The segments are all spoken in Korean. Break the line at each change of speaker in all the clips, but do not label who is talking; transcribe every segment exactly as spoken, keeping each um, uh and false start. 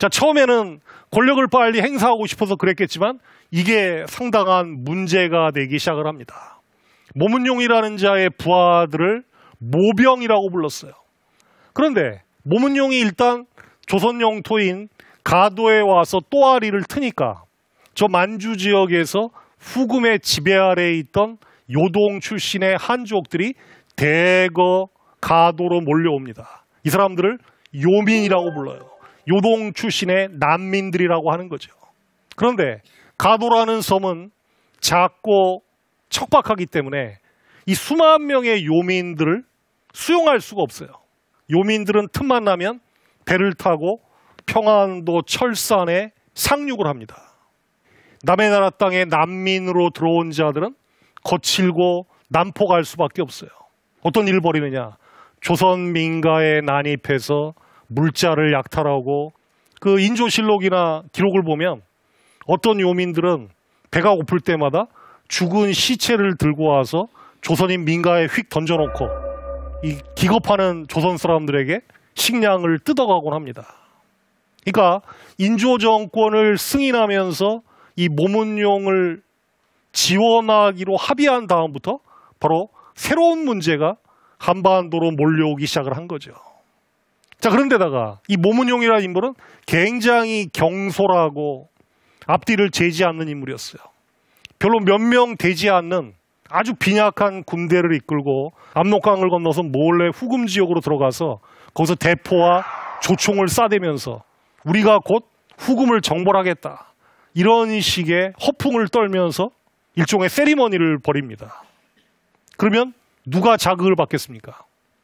자, 처음에는 권력을 빨리 행사하고 싶어서 그랬겠지만 이게 상당한 문제가 되기 시작을 합니다. 모문용이라는 자의 부하들을 모병이라고 불렀어요. 그런데 모문용이 일단 조선 영토인 가도에 와서 또아리를 트니까 저 만주 지역에서 후금의 지배 아래에 있던 요동 출신의 한족들이 대거 가도로 몰려옵니다. 이 사람들을 요민이라고 불러요. 요동 출신의 난민들이라고 하는 거죠. 그런데 가도라는 섬은 작고 척박하기 때문에 이 수만 명의 요민들을 수용할 수가 없어요. 요민들은 틈만 나면 배를 타고 평안도 철산에 상륙을 합니다. 남의 나라 땅에 난민으로 들어온 자들은 거칠고 난폭할 수밖에 없어요. 어떤 일을 벌이느냐? 조선 민가에 난입해서 물자를 약탈하고 그 인조실록이나 기록을 보면 어떤 요민들은 배가 고플 때마다 죽은 시체를 들고 와서 조선인 민가에 휙 던져놓고 이 기겁하는 조선 사람들에게 식량을 뜯어가곤 합니다. 그러니까 인조 정권을 승인하면서 이 모문용을 지원하기로 합의한 다음부터 바로 새로운 문제가 한반도로 몰려오기 시작을 한 거죠. 자, 그런데다가 이 모문용이라는 인물은 굉장히 경솔하고 앞뒤를 재지 않는 인물이었어요. 별로 몇 명 되지 않는 아주 빈약한 군대를 이끌고 압록강을 건너서 몰래 후금 지역으로 들어가서 거기서 대포와 조총을 쏴대면서 우리가 곧 후금을 정벌하겠다, 이런 식의 허풍을 떨면서 일종의 세리머니를 벌입니다. 그러면 누가 자극을 받겠습니까?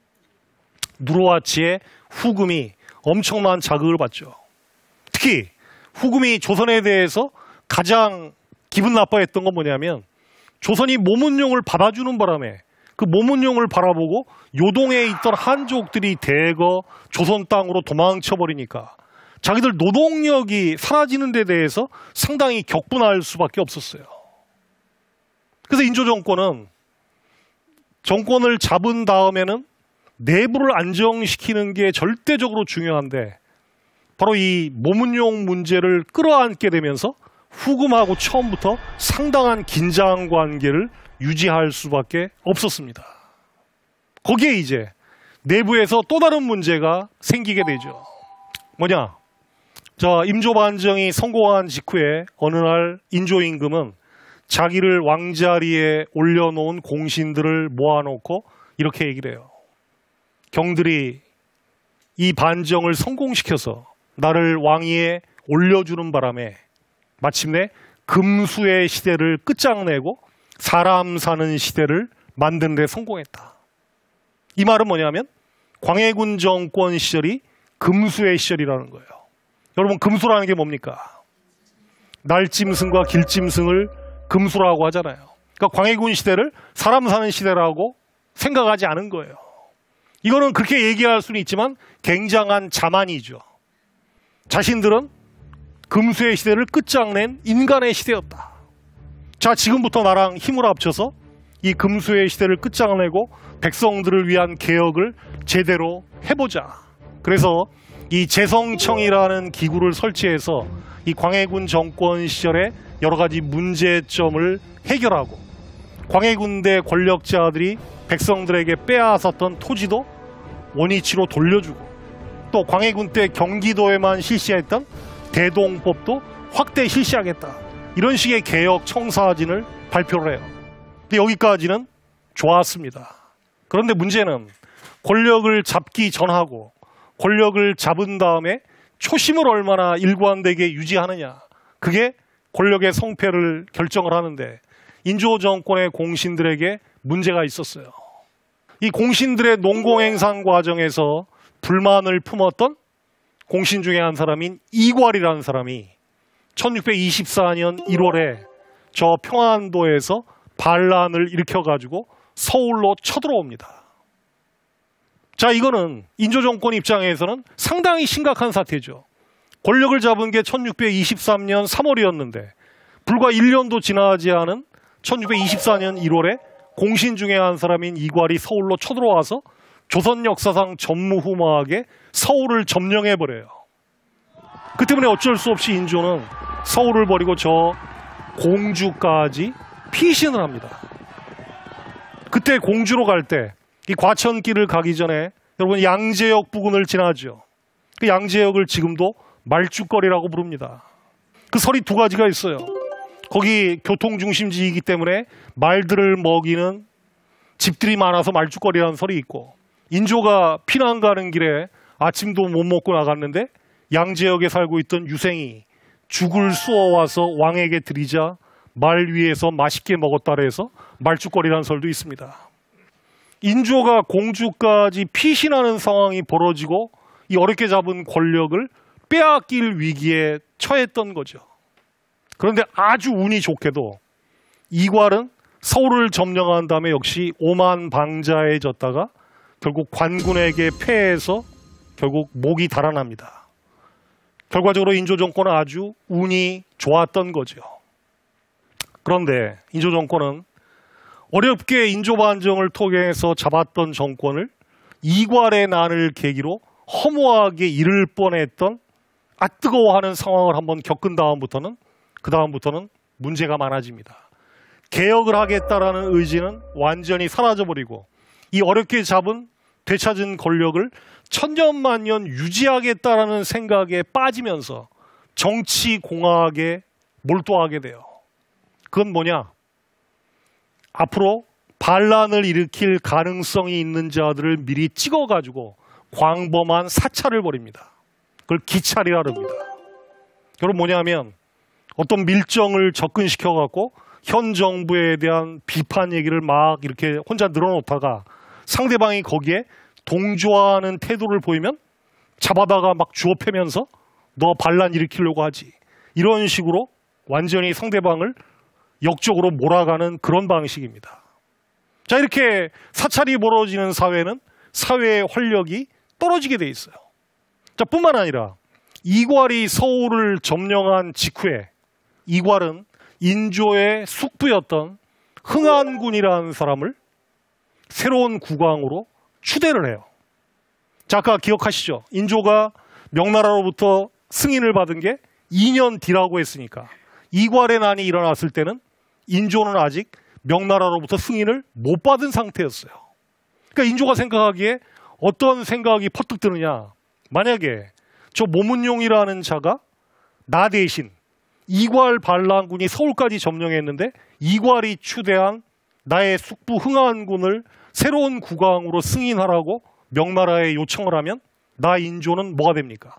누르하치의 후금이 엄청난 자극을 받죠. 특히 후금이 조선에 대해서 가장 기분 나빠했던 건 뭐냐면 조선이 모문용을 받아주는 바람에 그 모문용을 바라보고 요동에 있던 한족들이 대거 조선 땅으로 도망쳐버리니까 자기들 노동력이 사라지는 데 대해서 상당히 격분할 수밖에 없었어요. 그래서 인조 정권은 정권을 잡은 다음에는 내부를 안정시키는 게 절대적으로 중요한데 바로 이 모문용 문제를 끌어안게 되면서 후금하고 처음부터 상당한 긴장 관계를 유지할 수밖에 없었습니다. 거기에 이제 내부에서 또 다른 문제가 생기게 되죠. 뭐냐? 자, 임조반정이 성공한 직후에 어느 날 인조 임금은 자기를 왕자리에 올려놓은 공신들을 모아놓고 이렇게 얘기를 해요. 경들이 이 반정을 성공시켜서 나를 왕위에 올려주는 바람에 마침내 금수의 시대를 끝장내고 사람 사는 시대를 만드는 데 성공했다. 이 말은 뭐냐면 광해군 정권 시절이 금수의 시절이라는 거예요. 여러분, 금수라는 게 뭡니까? 날짐승과 길짐승을 금수라고 하잖아요. 그러니까 광해군 시대를 사람 사는 시대라고 생각하지 않은 거예요. 이거는 그렇게 얘기할 수는 있지만 굉장한 자만이죠. 자신들은 금수의 시대를 끝장낸 인간의 시대였다. 자, 지금부터 나랑 힘을 합쳐서 이 금수의 시대를 끝장내고 백성들을 위한 개혁을 제대로 해보자. 그래서 이 재성청이라는 기구를 설치해서 이 광해군 정권 시절에 여러 가지 문제점을 해결하고 광해군대 권력자들이 백성들에게 빼앗았던 토지도 원위치로 돌려주고 또 광해군 때 경기도에만 실시했던 대동법도 확대 실시하겠다. 이런 식의 개혁 청사진을 발표를 해요. 근데 여기까지는 좋았습니다. 그런데 문제는 권력을 잡기 전하고 권력을 잡은 다음에 초심을 얼마나 일관되게 유지하느냐. 그게 권력의 성패를 결정을 하는데 인조 정권의 공신들에게 문제가 있었어요. 이 공신들의 농공행상 과정에서 불만을 품었던 공신 중에 한 사람인 이괄이라는 사람이 천육백이십사 년 일월에 저 평안도에서 반란을 일으켜가지고 서울로 쳐들어옵니다. 자, 이거는 인조 정권 입장에서는 상당히 심각한 사태죠. 권력을 잡은 게 천육백이십삼 년 삼월이었는데 불과 일 년도 지나지 않은 천육백이십사 년 일월에 공신 중에 한 사람인 이괄이 서울로 쳐들어와서 조선 역사상 전무후무하게 서울을 점령해버려요. 그때 때문에 어쩔 수 없이 인조는 서울을 버리고 저 공주까지 피신을 합니다. 그때 공주로 갈 때 이 과천길을 가기 전에 여러분 양재역 부근을 지나죠. 그 양재역을 지금도 말죽거리라고 부릅니다. 그 설이 두 가지가 있어요. 거기 교통중심지이기 때문에 말들을 먹이는 집들이 많아서 말죽거리라는 설이 있고, 인조가 피난 가는 길에 아침도 못 먹고 나갔는데 양재역에 살고 있던 유생이 죽을 쑤어와서 왕에게 드리자 말 위에서 맛있게 먹었다 해서 말죽거리라는 설도 있습니다. 인조가 공주까지 피신하는 상황이 벌어지고 이 어렵게 잡은 권력을 빼앗길 위기에 처했던 거죠. 그런데 아주 운이 좋게도 이괄은 서울을 점령한 다음에 역시 오만방자해졌다가 결국 관군에게 패해서 결국 목이 달아납니다. 결과적으로 인조 정권은 아주 운이 좋았던 거죠. 그런데 인조 정권은 어렵게 인조 반정을 통해서 잡았던 정권을 이괄의 난을 계기로 허무하게 잃을 뻔했던 아 뜨거워하는 상황을 한번 겪은 다음부터는 그 다음부터는 문제가 많아집니다. 개혁을 하겠다라는 의지는 완전히 사라져버리고 이 어렵게 잡은 되찾은 권력을 천년만년 유지하겠다라는 생각에 빠지면서 정치공학에 몰두하게 돼요. 그건 뭐냐? 앞으로 반란을 일으킬 가능성이 있는 자들을 미리 찍어가지고 광범한 사찰을 벌입니다. 그걸 기찰이라 합니다. 여러분 뭐냐면 어떤 밀정을 접근시켜갖고 현 정부에 대한 비판 얘기를 막 이렇게 혼자 늘어놓다가 상대방이 거기에 동조하는 태도를 보이면 잡아다가 막 주워 패면서 너 반란 일으키려고 하지. 이런 식으로 완전히 상대방을 역적으로 몰아가는 그런 방식입니다. 자, 이렇게 사찰이 벌어지는 사회는 사회의 활력이 떨어지게 돼 있어요. 자, 뿐만 아니라 이괄이 서울을 점령한 직후에 이괄은 인조의 숙부였던 흥안군이라는 사람을 새로운 국왕으로 추대를 해요. 자, 아까 기억하시죠? 인조가 명나라로부터 승인을 받은 게 이 년 뒤라고 했으니까 이괄의 난이 일어났을 때는 인조는 아직 명나라로부터 승인을 못 받은 상태였어요. 그러니까 인조가 생각하기에 어떤 생각이 퍼뜩 드느냐. 만약에 저 모문용이라는 자가 나 대신 이괄 반란군이 서울까지 점령했는데 이괄이 추대한 나의 숙부 흥안군을 새로운 국왕으로 승인하라고 명나라에 요청을 하면 나 인조는 뭐가 됩니까?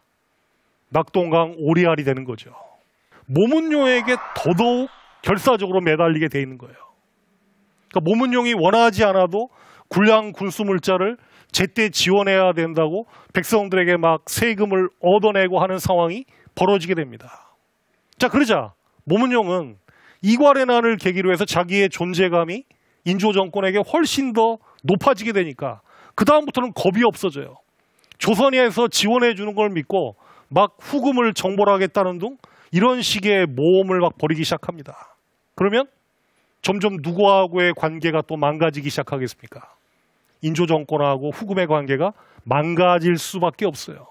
낙동강 오리알이 되는 거죠. 모문용에게 더더욱 결사적으로 매달리게 돼 있는 거예요. 그러니까 모문용이 원하지 않아도 군량 군수물자를 제때 지원해야 된다고 백성들에게 막 세금을 얻어내고 하는 상황이 벌어지게 됩니다. 자, 그러자 모문용은 이괄의 난을 계기로 해서 자기의 존재감이 인조 정권에게 훨씬 더 높아지게 되니까 그 다음부터는 겁이 없어져요. 조선에서 지원해 주는 걸 믿고 막 후금을 정벌하겠다는 등 이런 식의 모험을 막 벌이기 시작합니다. 그러면 점점 누구하고의 관계가 또 망가지기 시작하겠습니까? 인조 정권하고 후금의 관계가 망가질 수밖에 없어요.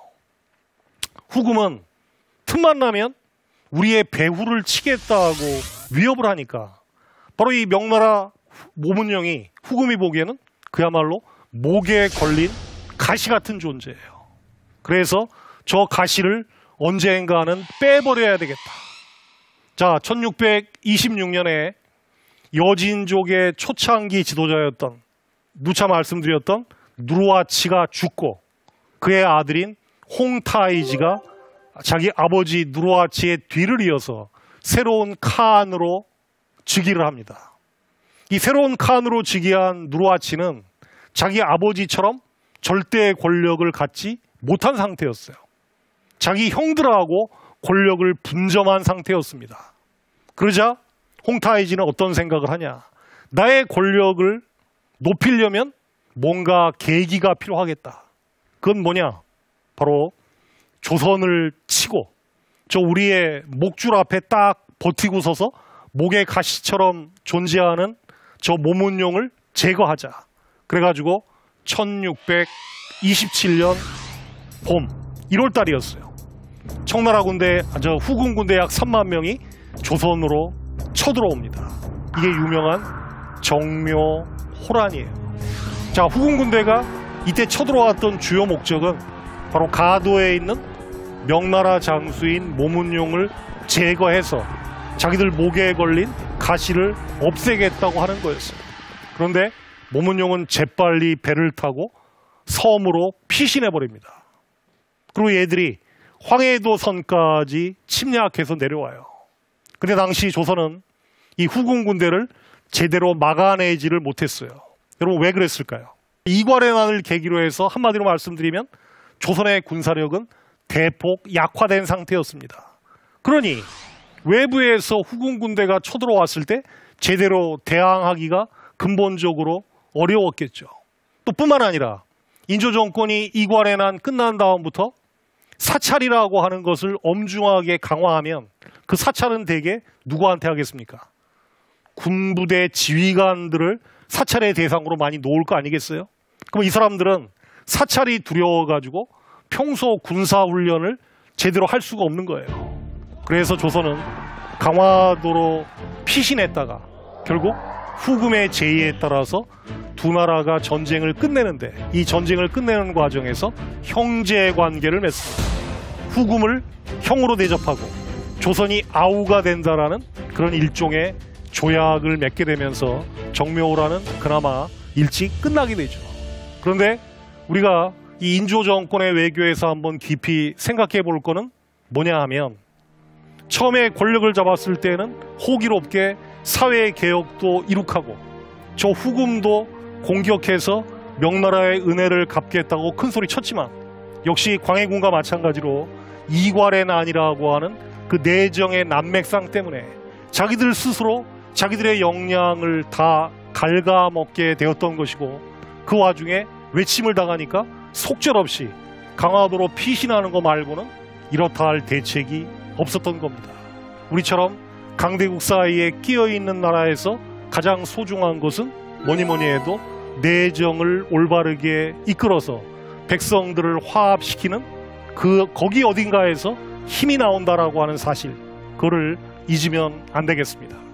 후금은 틈만 나면 우리의 배후를 치겠다고 위협을 하니까 바로 이 명나라 모문용이 후금이 보기에는 그야말로 목에 걸린 가시 같은 존재예요. 그래서 저 가시를 언젠가는 빼버려야 되겠다. 자, 천육백이십육 년에 여진족의 초창기 지도자였던 누차 말씀드렸던 누르하치가 죽고 그의 아들인 홍타이지가 자기 아버지 누르하치의 뒤를 이어서 새로운 칸으로 즉위를 합니다. 이 새로운 칸으로 즉위한 누르하치는 자기 아버지처럼 절대 권력을 갖지 못한 상태였어요. 자기 형들하고 권력을 분점한 상태였습니다. 그러자 홍타이지는 어떤 생각을 하냐. 나의 권력을 높이려면 뭔가 계기가 필요하겠다. 그건 뭐냐? 바로 조선을 치고 저 우리의 목줄 앞에 딱 버티고 서서 목의 가시처럼 존재하는 저 모문용을 제거하자. 그래가지고 천육백이십칠 년 봄 일월 달이었어요. 청나라 군대, 저 후군 군대 약 삼만 명이 조선으로 쳐들어옵니다. 이게 유명한 정묘호란이에요. 자, 후군 군대가 이때 쳐들어왔던 주요 목적은 바로 가도에 있는 명나라 장수인 모문용을 제거해서 자기들 목에 걸린 가시를 없애겠다고 하는 거였어요. 그런데 모문용은 재빨리 배를 타고 섬으로 피신해버립니다. 그리고 얘들이 황해도 선까지 침략해서 내려와요. 근데 당시 조선은 이 후군 군대를 제대로 막아내지를 못했어요. 여러분 왜 그랬을까요? 이괄의 난을 계기로 해서 한마디로 말씀드리면 조선의 군사력은 대폭 약화된 상태였습니다. 그러니 외부에서 후군 군대가 쳐들어왔을 때 제대로 대항하기가 근본적으로 어려웠겠죠. 또 뿐만 아니라 인조 정권이 이괄의 난 끝난 다음부터 사찰이라고 하는 것을 엄중하게 강화하면 그 사찰은 대개 누구한테 하겠습니까? 군부대 지휘관들을 사찰의 대상으로 많이 놓을 거 아니겠어요? 그럼 이 사람들은 사찰이 두려워가지고 평소 군사훈련을 제대로 할 수가 없는 거예요. 그래서 조선은 강화도로 피신했다가 결국 후금의 제의에 따라서 두 나라가 전쟁을 끝내는데 이 전쟁을 끝내는 과정에서 형제 관계를 맺습니다. 후금을 형으로 대접하고 조선이 아우가 된다라는 그런 일종의 조약을 맺게 되면서 정묘호란은 그나마 일찍 끝나게 되죠. 그런데 우리가 이 인조 정권의 외교에서 한번 깊이 생각해 볼 거는 뭐냐 하면 처음에 권력을 잡았을 때는 호기롭게 사회 개혁도 이룩하고 저 후금도 공격해서 명나라의 은혜를 갚겠다고 큰 소리 쳤지만 역시 광해군과 마찬가지로 이괄의 난이라고 하는 그 내정의 난맥상 때문에 자기들 스스로 자기들의 역량을 다 갉아먹게 되었던 것이고 그 와중에 외침을 당하니까 속절없이 강화도로 피신하는 거 말고는 이렇다 할 대책이 없었던 겁니다. 우리처럼 강대국 사이에 끼어있는 나라에서 가장 소중한 것은 뭐니 뭐니 해도 내정을 올바르게 이끌어서 백성들을 화합시키는 그 거기 어딘가에서 힘이 나온다라고 하는 사실, 그거를 잊으면 안 되겠습니다.